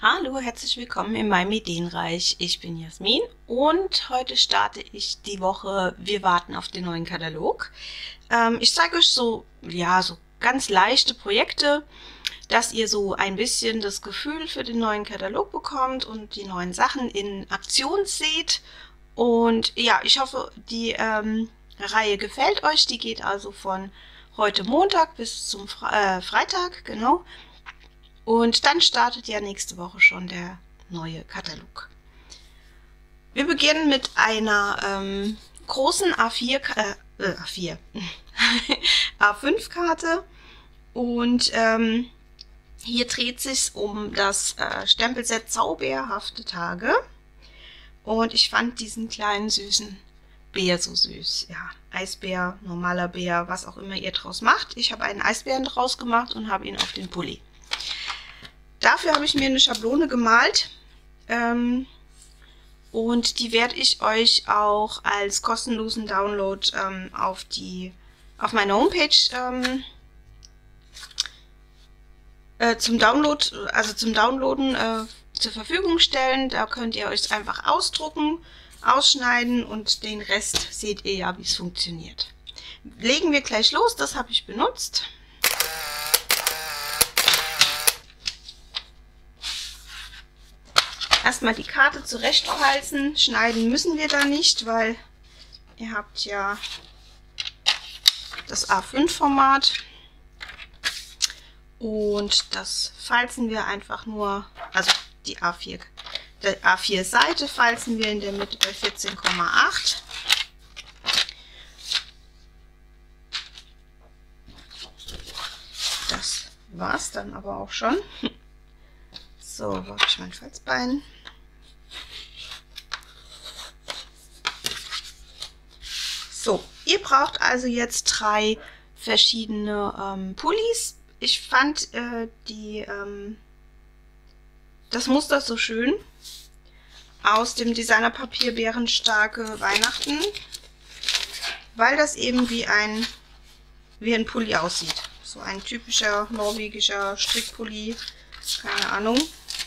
Hallo, herzlich willkommen in meinem Ideenreich. Ich bin Jasmin und heute starte ich die Woche Wir warten auf den neuen Katalog. Ich zeige euch so ganz leichte Projekte, dass ihr so ein bisschen das Gefühl für den neuen Katalog bekommt und die neuen Sachen in Aktion seht. Und ja, ich hoffe, die Reihe gefällt euch. Die geht also von heute Montag bis zum Freitag, genau. Und dann startet ja nächste Woche schon der neue Katalog. Wir beginnen mit einer großen A5-Karte und hier dreht sich um das Stempelset Zauberhafte Tage. Und ich fand diesen kleinen süßen Bär so süß. Ja, Eisbär, normaler Bär, was auch immer ihr draus macht. Ich habe einen Eisbären draus gemacht und habe ihn auf den Pulli. Dafür habe ich mir eine Schablone gemalt und die werde ich euch auch als kostenlosen Download auf meine Homepage zum Downloaden zur Verfügung stellen. Da könnt ihr euch einfach ausdrucken, ausschneiden und den Rest seht ihr ja, wie es funktioniert. Legen wir gleich los, das habe ich benutzt. Erstmal die Karte zurechtfalzen. Schneiden müssen wir da nicht, weil ihr habt ja das A5-Format. Und das falzen wir einfach nur, also die A4-Seite falzen wir in der Mitte bei 14,8. Das war's dann aber auch schon. So, wo habe ich mein Falzbein? So, ihr braucht also jetzt 3 verschiedene Pullis. Ich fand das Muster so schön aus dem Designerpapier Bärenstarke Weihnachten, weil das eben wie ein Pulli aussieht. So ein typischer norwegischer Strickpulli, keine Ahnung.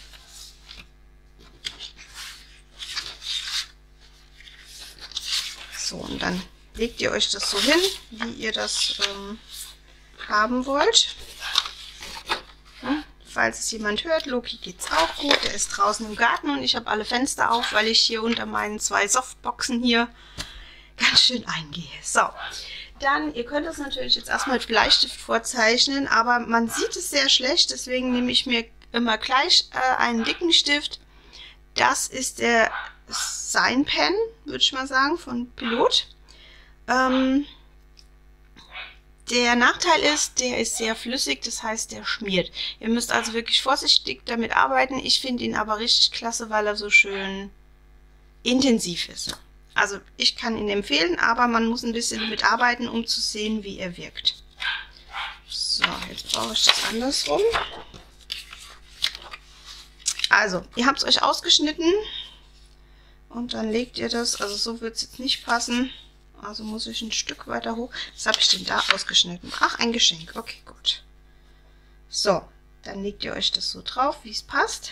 So, und dann legt ihr euch das so hin, wie ihr das haben wollt. Ja, falls es jemand hört, Loki geht's auch gut. Der ist draußen im Garten und ich habe alle Fenster auf, weil ich hier unter meinen 2 Softboxen hier ganz schön eingehe. So, dann, ihr könnt das natürlich jetzt erstmal mit Bleistift vorzeichnen, aber man sieht es sehr schlecht, deswegen nehme ich mir immer gleich einen dicken Stift. Das ist der Sign Pen, würde ich mal sagen, von Pilot. Der Nachteil ist, der ist sehr flüssig, das heißt, der schmiert. Ihr müsst also wirklich vorsichtig damit arbeiten. Ich finde ihn aber richtig klasse, weil er so schön intensiv ist. Also ich kann ihn empfehlen, aber man muss ein bisschen damit arbeiten, um zu sehen, wie er wirkt. So, jetzt brauche ich das andersrum. Also, ihr habt es euch ausgeschnitten und dann legt ihr das, also so wird es jetzt nicht passen, also muss ich ein Stück weiter hoch. Was habe ich denn da ausgeschnitten? Ach, ein Geschenk, okay, gut. So, dann legt ihr euch das so drauf, wie es passt.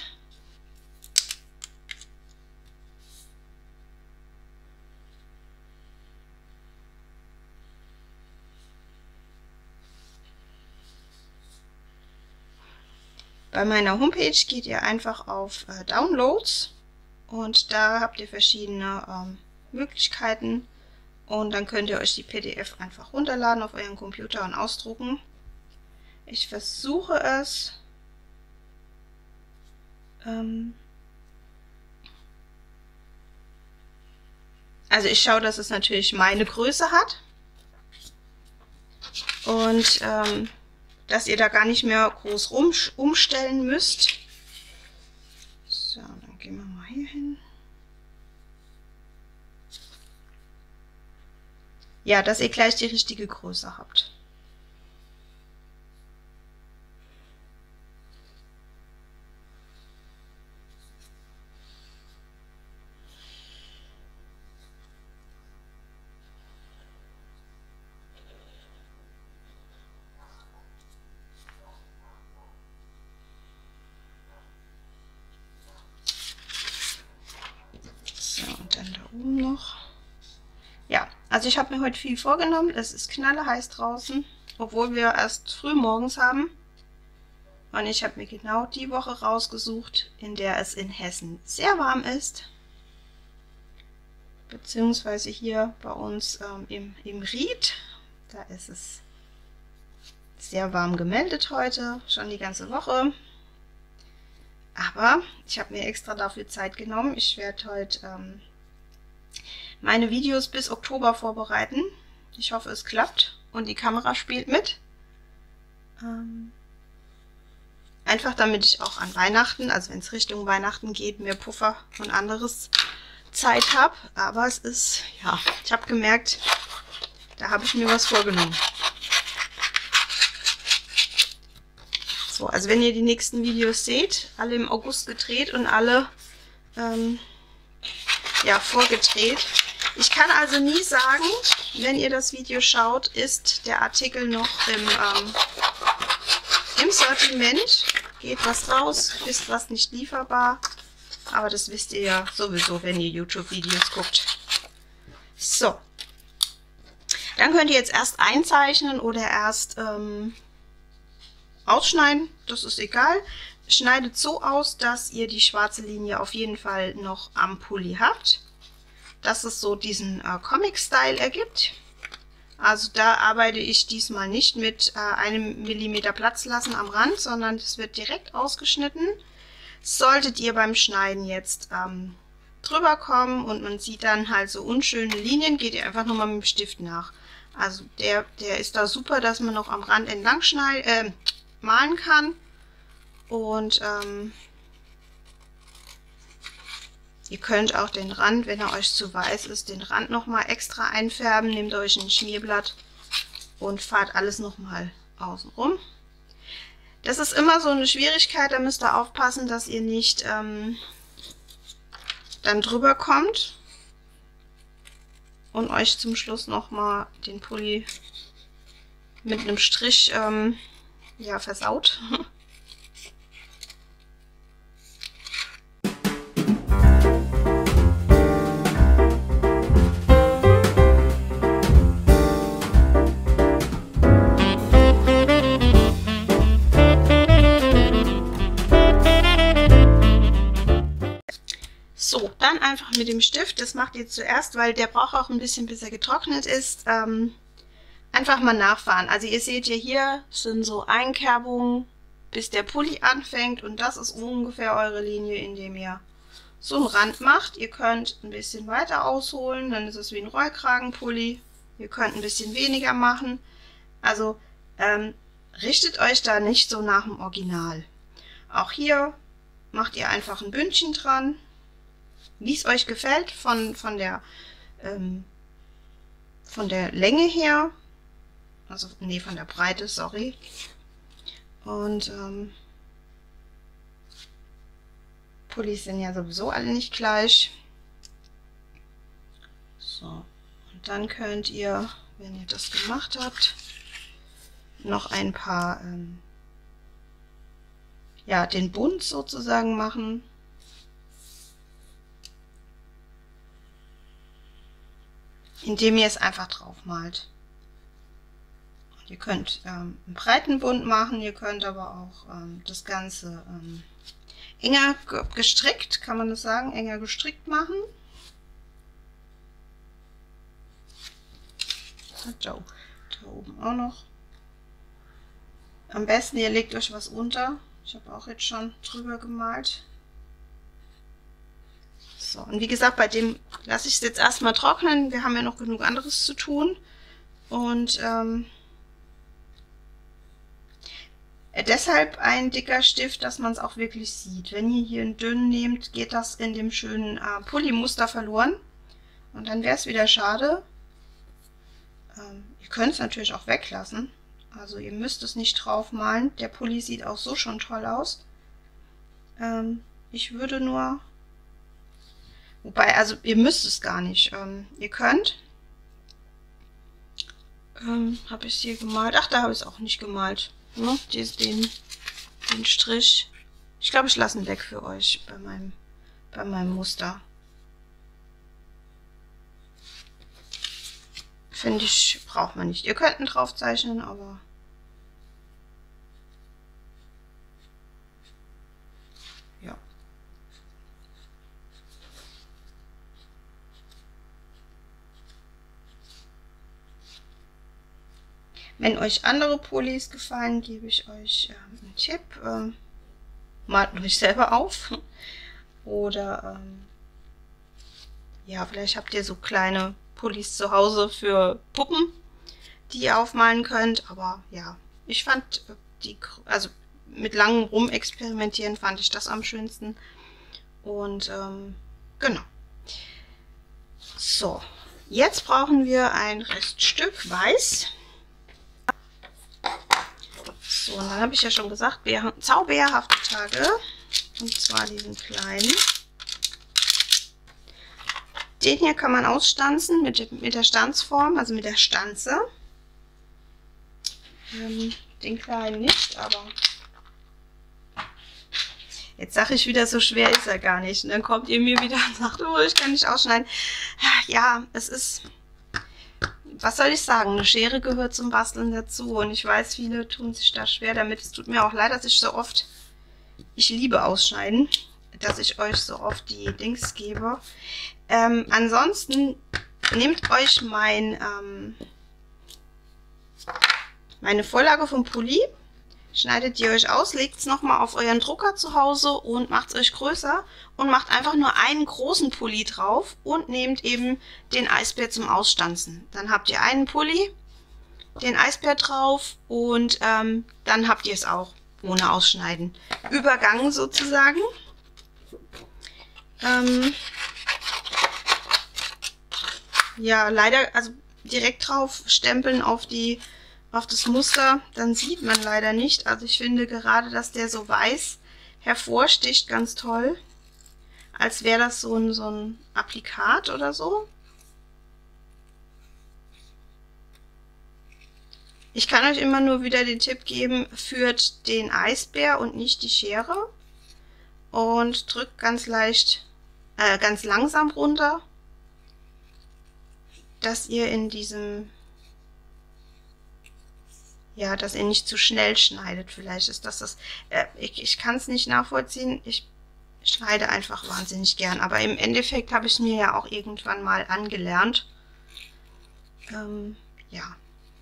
Bei meiner Homepage geht ihr einfach auf Downloads und da habt ihr verschiedene Möglichkeiten und dann könnt ihr euch die PDF einfach runterladen auf euren Computer und ausdrucken. Ich versuche es also ich schaue, dass es natürlich meine Größe hat und dass ihr da gar nicht mehr groß umstellen müsst. So, dann gehen wir mal hier hin. Ja, dass ihr gleich die richtige Größe habt. Also ich habe mir heute viel vorgenommen. Es ist knallheiß draußen, obwohl wir erst früh morgens haben. Und ich habe mir genau die Woche rausgesucht, in der es in Hessen sehr warm ist. Beziehungsweise hier bei uns im Ried. Da ist es sehr warm gemeldet heute, schon die ganze Woche. Aber ich habe mir extra dafür Zeit genommen. Ich werde heute meine Videos bis Oktober vorbereiten. Ich hoffe, es klappt und die Kamera spielt mit. Einfach damit ich auch an Weihnachten, also wenn es Richtung Weihnachten geht, mehr Puffer und anderes Zeit habe. Aber es ist, ja, ich habe gemerkt, da habe ich mir was vorgenommen. So, also wenn ihr die nächsten Videos seht, alle im August gedreht und alle ja, vorgedreht. Ich kann also nie sagen, wenn ihr das Video schaut, ist der Artikel noch im Sortiment. Geht was raus, ist was nicht lieferbar. Aber das wisst ihr ja sowieso, wenn ihr YouTube-Videos guckt. So. Dann könnt ihr jetzt erst einzeichnen oder erst ausschneiden. Das ist egal. Schneidet so aus, dass ihr die schwarze Linie auf jeden Fall noch am Pulli habt. Dass es so diesen Comic-Style ergibt. Also da arbeite ich diesmal nicht mit 1 mm Platz lassen am Rand, sondern das wird direkt ausgeschnitten. Solltet ihr beim Schneiden jetzt drüber kommen und man sieht dann halt so unschöne Linien, geht ihr einfach nochmal mit dem Stift nach. Also der ist da super, dass man noch am Rand entlang malen kann. Und ihr könnt auch den Rand, wenn er euch zu weiß ist, den Rand nochmal extra einfärben. Nehmt euch ein Schmierblatt und fahrt alles nochmal außen rum. Das ist immer so eine Schwierigkeit, da müsst ihr aufpassen, dass ihr nicht dann drüber kommt und euch zum Schluss nochmal den Pulli mit einem Strich ja, versaut. So, dann einfach mit dem Stift, das macht ihr zuerst, weil der braucht auch ein bisschen, bis er getrocknet ist, einfach mal nachfahren. Also ihr seht ja hier sind so Einkerbungen, bis der Pulli anfängt und das ist ungefähr eure Linie, indem ihr so einen Rand macht. Ihr könnt ein bisschen weiter ausholen, dann ist es wie ein Rollkragenpulli. Ihr könnt ein bisschen weniger machen. Also richtet euch da nicht so nach dem Original. Auch hier macht ihr einfach ein Bündchen dran. Wie es euch gefällt, von der Länge her, also nee, von der Breite, sorry. Und Pullis sind ja sowieso alle nicht gleich. So, und dann könnt ihr, wenn ihr das gemacht habt, noch ein paar, ja, den Bund sozusagen machen. Indem ihr es einfach drauf malt. Und ihr könnt einen breiten Bund machen, ihr könnt aber auch das Ganze enger gestrickt, kann man das sagen, enger gestrickt machen. Da oben auch noch. Am besten ihr legt euch was unter. Ich habe auch jetzt schon drüber gemalt. So, und wie gesagt, bei dem lasse ich es jetzt erstmal trocknen. Wir haben ja noch genug anderes zu tun. Und deshalb ein dicker Stift, dass man es auch wirklich sieht. Wenn ihr hier einen dünnen nehmt, geht das in dem schönen Pulli-Muster verloren. Und dann wäre es wieder schade. Ihr könnt es natürlich auch weglassen. Also ihr müsst es nicht drauf malen. Der Pulli sieht auch so schon toll aus. Ich würde nur... Wobei, also ihr müsst es gar nicht. Ihr könnt. Habe ich es hier gemalt? Ach, da habe ich es auch nicht gemalt. Ne? Den Strich. Ich glaube, ich lasse ihn weg für euch bei meinem Muster. finde ich, braucht man nicht. Ihr könnt ihn drauf zeichnen, aber ja. Wenn euch andere Pullis gefallen, gebe ich euch einen Tipp. Malt euch selber auf. Oder ja, vielleicht habt ihr so kleine Pullis zu Hause für Puppen, die ihr aufmalen könnt. Aber ja, ich fand also mit langem Rumexperimentieren fand ich das am schönsten. Und genau. So, jetzt brauchen wir ein Reststück Weiß. So, und dann habe ich ja schon gesagt, zauberhafte Tage. Und zwar diesen kleinen. Den hier kann man ausstanzen mit der Stanzform, also mit der Stanze. Den kleinen nicht, aber jetzt sage ich wieder, so schwer ist er gar nicht. Und dann kommt ihr mir wieder und sagt, oh, ich kann nicht ausschneiden. Ja, es ist, was soll ich sagen, eine Schere gehört zum Basteln dazu. Und ich weiß, viele tun sich da schwer damit. Es tut mir auch leid, dass ich so oft, ich liebe Ausschneiden, dass ich euch so oft die Dings gebe. Ansonsten nehmt euch meine Vorlage vom Pulli, schneidet ihr euch aus, legt es nochmal auf euren Drucker zu Hause und macht es euch größer und macht einfach nur einen großen Pulli drauf und nehmt eben den Eisbär zum Ausstanzen. Dann habt ihr einen Pulli, den Eisbär drauf und dann habt ihr es auch ohne Ausschneiden. Übergangen sozusagen. Ja, leider, also direkt drauf stempeln auf das Muster, dann sieht man leider nicht. Also ich finde gerade, dass der so weiß hervorsticht, ganz toll. Als wäre das so ein Applikat oder so. Ich kann euch immer nur wieder den Tipp geben, führt den Eisbär und nicht die Schere. Und drückt ganz langsam runter, dass ihr in diesem, ja, dass ihr nicht zu schnell schneidet. Vielleicht ist das ich kann es nicht nachvollziehen. Ich schneide einfach wahnsinnig gern. Aber im Endeffekt habe ich es mir ja auch irgendwann mal angelernt. Ja.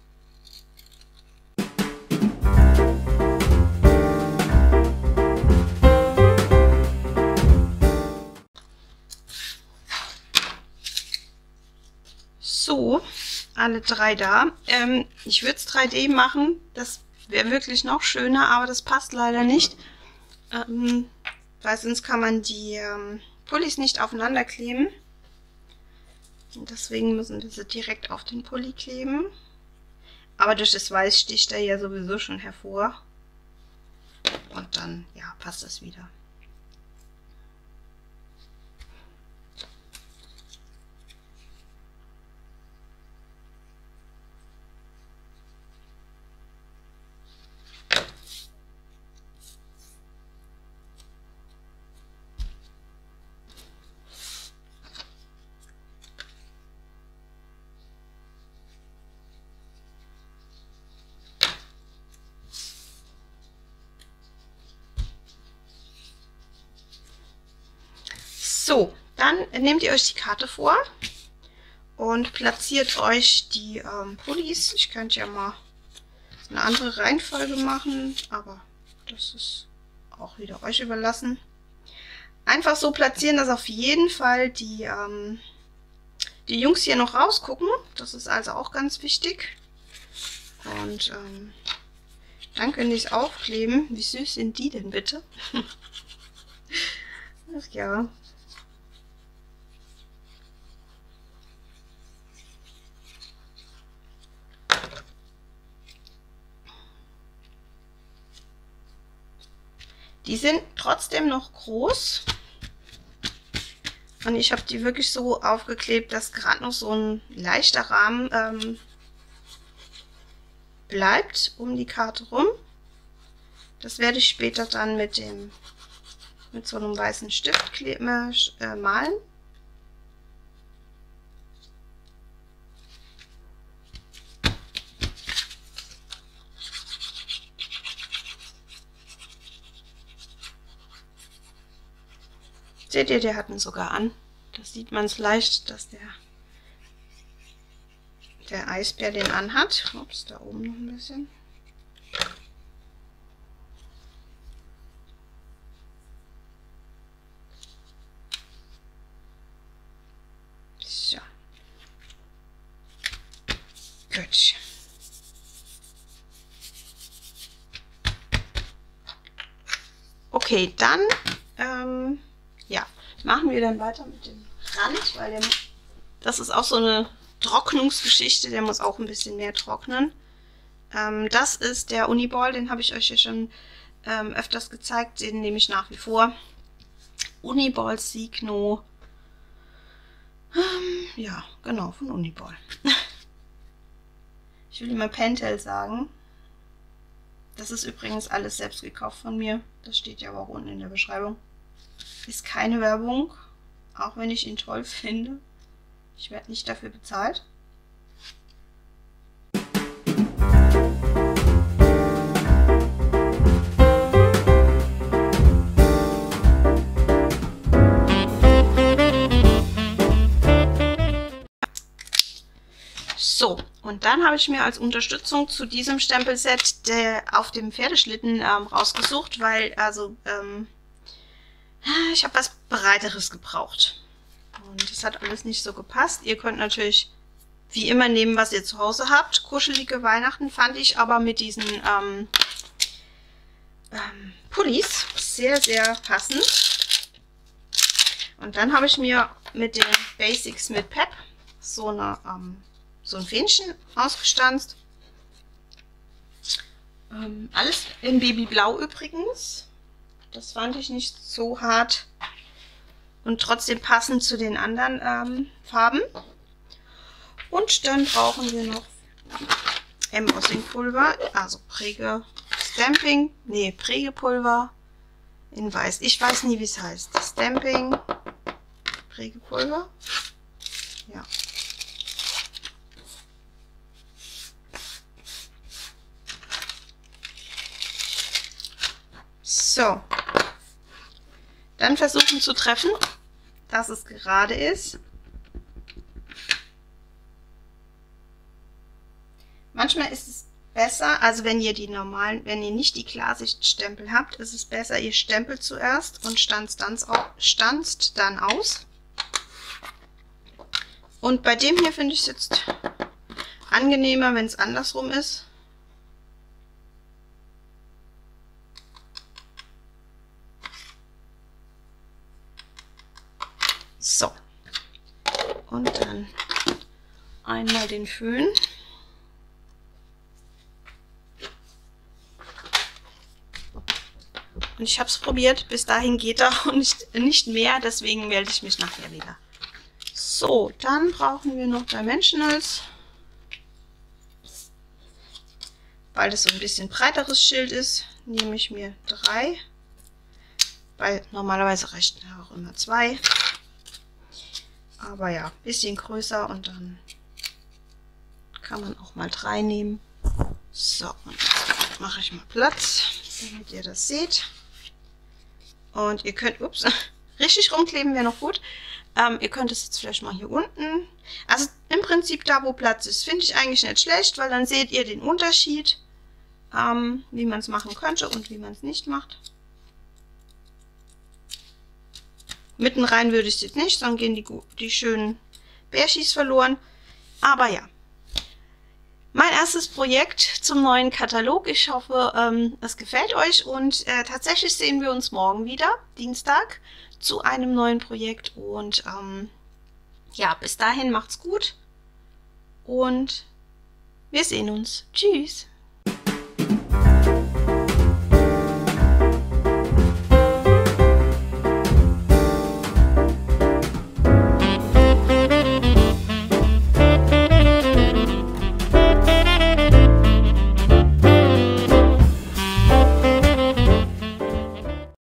So, alle drei da. Ich würde es 3D machen, das wäre wirklich noch schöner, aber das passt leider nicht, weil sonst kann man die Pullis nicht aufeinander kleben. Und deswegen müssen wir sie direkt auf den Pulli kleben. Aber durch das Weiß sticht er ja sowieso schon hervor. Und dann, ja, passt das wieder. So, dann nehmt ihr euch die Karte vor und platziert euch die Pullis. Ich könnte ja mal eine andere Reihenfolge machen, aber das ist auch wieder euch überlassen. Einfach so platzieren, dass auf jeden Fall die Jungs hier noch rausgucken. Das ist also auch ganz wichtig. Und dann können die es aufkleben. Wie süß sind die denn bitte? Ach ja. Die sind trotzdem noch groß. Und ich habe die wirklich so aufgeklebt, dass gerade noch so ein leichter Rahmen bleibt um die Karte rum. Das werde ich später dann mit so einem weißen Stift malen. Seht ihr, der hat ihn sogar an. Da sieht man es leicht, dass der Eisbär den anhat. Ups, da oben noch ein bisschen. So. Gut. Okay, dann ja, machen wir dann weiter mit dem Rand, weil das ist auch so eine Trocknungsgeschichte, der muss auch ein bisschen mehr trocknen. Das ist der Uniball, den habe ich euch ja schon öfters gezeigt, den nehme ich nach wie vor. Uniball Signo, ja, genau, von Uniball. Ich will immer Pentel sagen. Das ist übrigens alles selbst gekauft von mir. Das steht ja aber auch unten in der Beschreibung. Ist keine Werbung, auch wenn ich ihn toll finde. Ich werde nicht dafür bezahlt. So, und dann habe ich mir als Unterstützung zu diesem Stempelset auf dem Pferdeschlitten rausgesucht, weil ich habe was Breiteres gebraucht. Und das hat alles nicht so gepasst. Ihr könnt natürlich wie immer nehmen, was ihr zu Hause habt. Kuschelige Weihnachten fand ich aber mit diesen Pullis sehr, sehr passend. Und dann habe ich mir mit den Basics mit Pep so ein Fähnchen ausgestanzt. Alles in Babyblau übrigens. Das fand ich nicht so hart und trotzdem passend zu den anderen Farben. Und dann brauchen wir noch Embossing-Pulver, also Prägepulver in Weiß. Ich weiß nie, wie es heißt. Stamping, Prägepulver. Ja. So, dann versuchen zu treffen, dass es gerade ist. Manchmal ist es besser, also wenn ihr nicht die Klarsichtstempel habt, ist es besser, ihr stempelt zuerst und stanzt dann aus. Und bei dem hier finde ich es jetzt angenehmer, wenn es andersrum ist. So, und dann einmal den Föhn. Und ich habe es probiert, bis dahin geht er und nicht mehr, deswegen melde ich mich nachher wieder. So, dann brauchen wir noch Dimensionals, weil das so ein bisschen breiteres Schild ist, nehme ich mir 3, weil normalerweise reichen auch immer 2. Aber ja, ein bisschen größer und dann kann man auch mal 3 nehmen. So, und jetzt mache ich mal Platz, damit ihr das seht. Und ihr könnt, ups, richtig rumkleben wäre noch gut. Ihr könnt es jetzt vielleicht mal hier unten. Also im Prinzip da, wo Platz ist, finde ich eigentlich nicht schlecht, weil dann seht ihr den Unterschied, wie man es machen könnte und wie man es nicht macht. Mitten rein würde ich es jetzt nicht, dann gehen die schönen Bärchis verloren. Aber ja, mein erstes Projekt zum neuen Katalog. Ich hoffe, es gefällt euch und tatsächlich sehen wir uns morgen wieder, Dienstag, zu einem neuen Projekt. Und ja, bis dahin macht's gut und wir sehen uns. Tschüss!